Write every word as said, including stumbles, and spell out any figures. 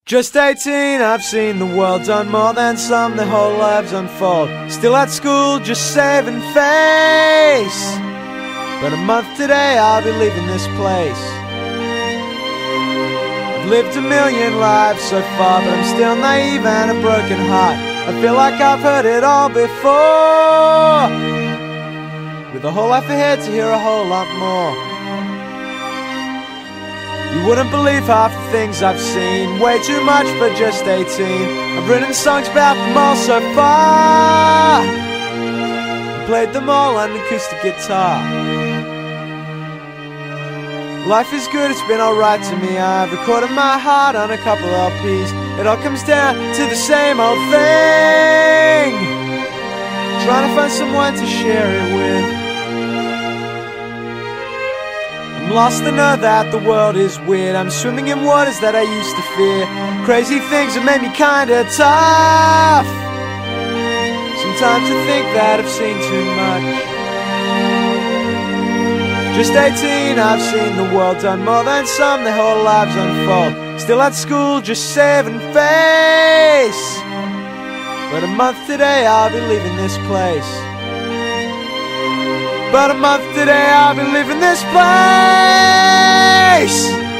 Just eighteen, I've seen the world, done more than some, their whole lives unfold. Still at school, just saving face. But a month today, I'll be leaving this place. I've lived a million lives so far, but I'm still naive and a broken heart. I feel like I've heard it all before, with a whole life ahead to hear a whole lot more. You wouldn't believe half the things I've seen, way too much for just eighteen. I've written songs about them all so far, and played them all on acoustic guitar. Life is good, it's been alright to me. I've recorded my heart on a couple L Ps. It all comes down to the same old thing, trying to find someone to share it with. I'm lost to know that the world is weird. I'm swimming in waters that I used to fear. Crazy things that made me kinda tough. Sometimes I think that I've seen too much. Just eighteen, I've seen the world, done more than some, their whole lives unfold. Still at school, just saving face. But a month today, I'll be leaving this place. But a month today, I'll be leaving this place.